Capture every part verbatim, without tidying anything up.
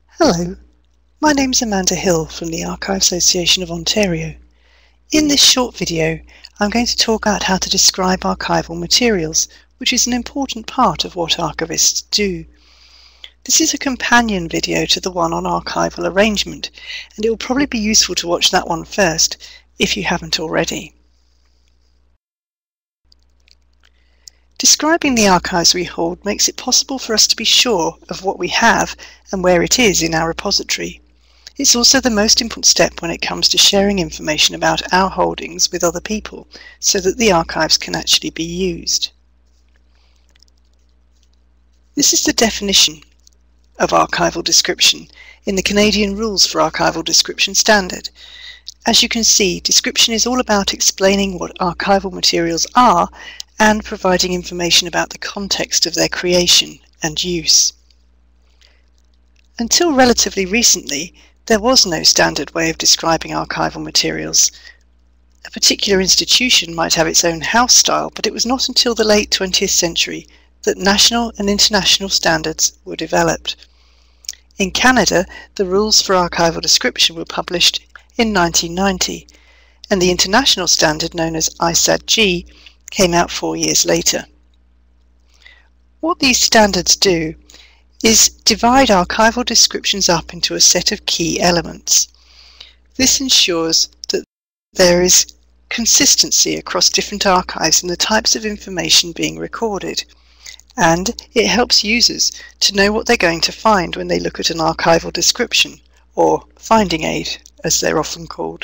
Hello, my name's Amanda Hill from the Archive Association of Ontario. In this short video, I'm going to talk about how to describe archival materials, which is an important part of what archivists do. This is a companion video to the one on archival arrangement, and it will probably be useful to watch that one first, if you haven't already. Describing the archives we hold makes it possible for us to be sure of what we have and where it is in our repository. It's also the most important step when it comes to sharing information about our holdings with other people, so that the archives can actually be used. This is the definition of archival description in the Canadian Rules for Archival Description Standard. As you can see, description is all about explaining what archival materials are and providing information about the context of their creation and use. Until relatively recently, there was no standard way of describing archival materials. A particular institution might have its own house style, but it was not until the late twentieth century that national and international standards were developed. In Canada, the Rules for Archival Description were published in nineteen ninety, and the international standard known as I S A D G came out four years later. What these standards do is divide archival descriptions up into a set of key elements. This ensures that there is consistency across different archives in the types of information being recorded, and it helps users to know what they're going to find when they look at an archival description, or finding aid as they're often called.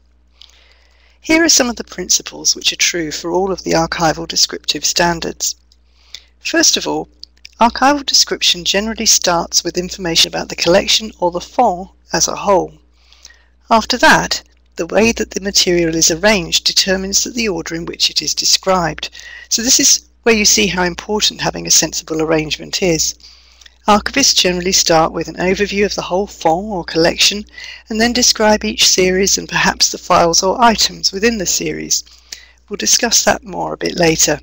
Here are some of the principles which are true for all of the archival descriptive standards. First of all, archival description generally starts with information about the collection or the fond as a whole. After that, the way that the material is arranged determines the order in which it is described. So this is where you see how important having a sensible arrangement is. Archivists generally start with an overview of the whole fond or collection and then describe each series and perhaps the files or items within the series. We'll discuss that more a bit later.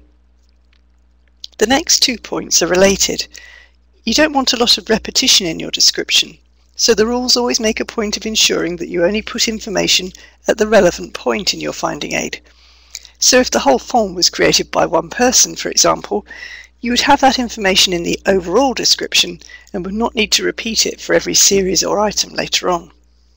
The next two points are related. You don't want a lot of repetition in your description, so the rules always make a point of ensuring that you only put information at the relevant point in your finding aid. So if the whole fond was created by one person, for example, you would have that information in the overall description and would not need to repeat it for every series or item later on.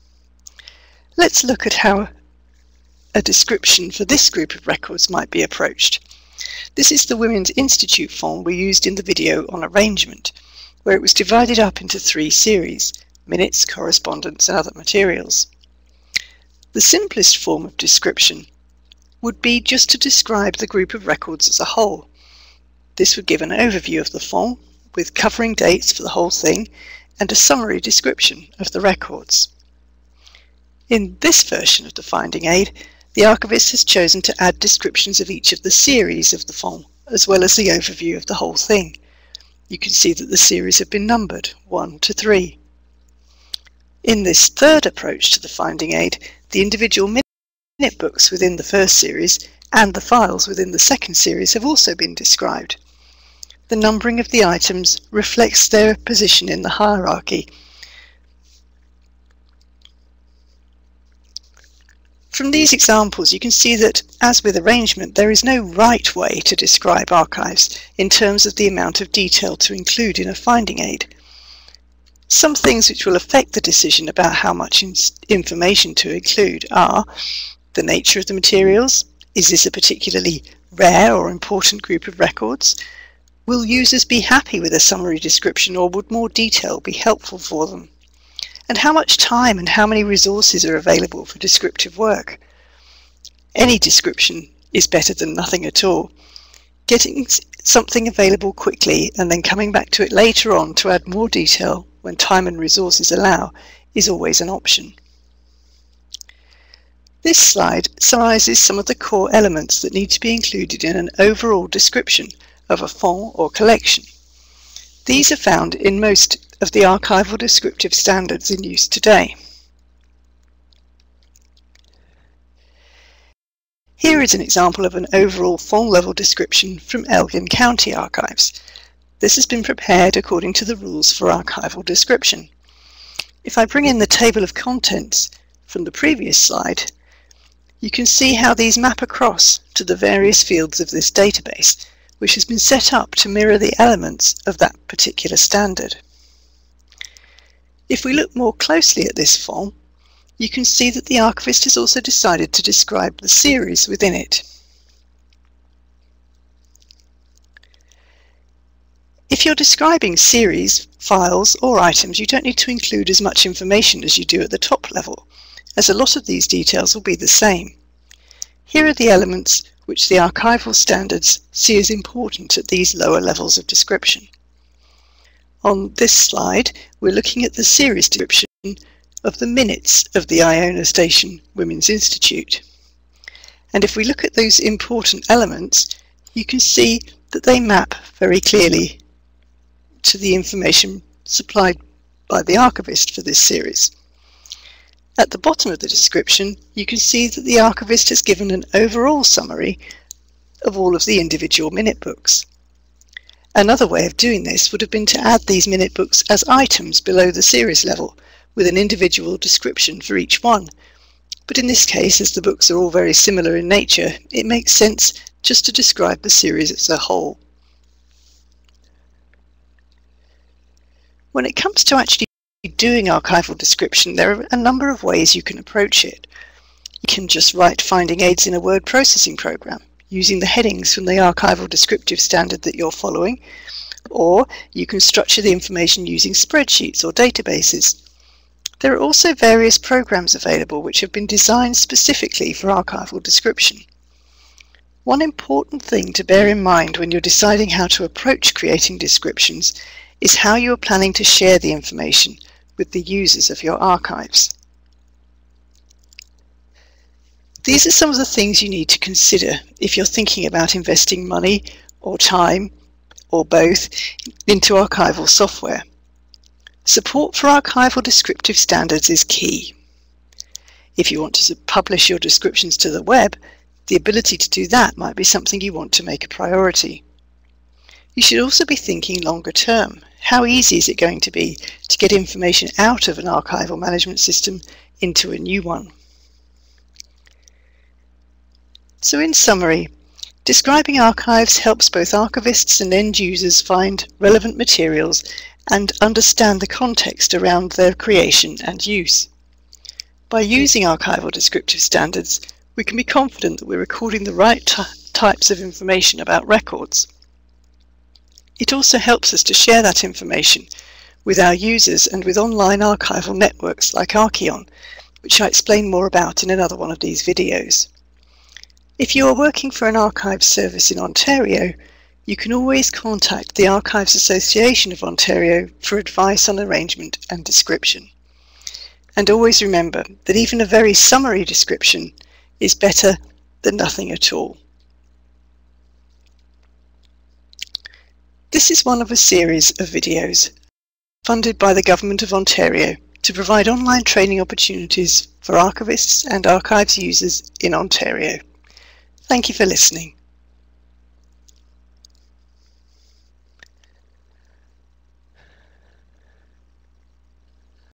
Let's look at how a description for this group of records might be approached. This is the Women's Institute fond we used in the video on arrangement, where it was divided up into three series: minutes, correspondence, and other materials. The simplest form of description would be just to describe the group of records as a whole. This would give an overview of the fond, with covering dates for the whole thing, and a summary description of the records. In this version of the finding aid, the archivist has chosen to add descriptions of each of the series of the fond, as well as the overview of the whole thing. You can see that the series have been numbered, one to three. In this third approach to the finding aid, the individual minute books within the first series and the files within the second series have also been described. The numbering of the items reflects their position in the hierarchy. From these examples, you can see that, as with arrangement, there is no right way to describe archives in terms of the amount of detail to include in a finding aid. Some things which will affect the decision about how much information to include are the nature of the materials. Is this a particularly rare or important group of records? Will users be happy with a summary description, or would more detail be helpful for them? And how much time and how many resources are available for descriptive work? Any description is better than nothing at all. Getting something available quickly and then coming back to it later on to add more detail when time and resources allow is always an option. This slide summarizes some of the core elements that need to be included in an overall description of a fond or collection. These are found in most of the archival descriptive standards in use today. Here is an example of an overall fond level description from Elgin County Archives. This has been prepared according to the rules for archival description. If I bring in the table of contents from the previous slide, you can see how these map across to the various fields of this database, which has been set up to mirror the elements of that particular standard. If we look more closely at this form, you can see that the archivist has also decided to describe the series within it. If you're describing series, files or items, you don't need to include as much information as you do at the top level, as a lot of these details will be the same. Here are the elements which the archival standards see as important at these lower levels of description. On this slide, we're looking at the series description of the minutes of the Iona Station Women's Institute. And if we look at those important elements, you can see that they map very clearly to the information supplied by the archivist for this series. At the bottom of the description, you can see that the archivist has given an overall summary of all of the individual minute books. Another way of doing this would have been to add these minute books as items below the series level, with an individual description for each one. But in this case, as the books are all very similar in nature, it makes sense just to describe the series as a whole. When it comes to actually doing archival description, there are a number of ways you can approach it. You can just write finding aids in a word processing program, using the headings from the archival descriptive standard that you're following, or you can structure the information using spreadsheets or databases. There are also various programs available which have been designed specifically for archival description. One important thing to bear in mind when you're deciding how to approach creating descriptions is how you are planning to share the information with the users of your archives. These are some of the things you need to consider if you're thinking about investing money or time, or both, into archival software. Support for archival descriptive standards is key. If you want to publish your descriptions to the web, the ability to do that might be something you want to make a priority. You should also be thinking longer term. How easy is it going to be to get information out of an archival management system into a new one? So in summary, describing archives helps both archivists and end users find relevant materials and understand the context around their creation and use. By using archival descriptive standards, we can be confident that we're recording the right types of information about records. It also helps us to share that information with our users and with online archival networks like Archival, which I explain more about in another one of these videos. If you are working for an archives service in Ontario, you can always contact the Archives Association of Ontario for advice on arrangement and description. And always remember that even a very summary description is better than nothing at all. This is one of a series of videos funded by the Government of Ontario to provide online training opportunities for archivists and archives users in Ontario. Thank you for listening.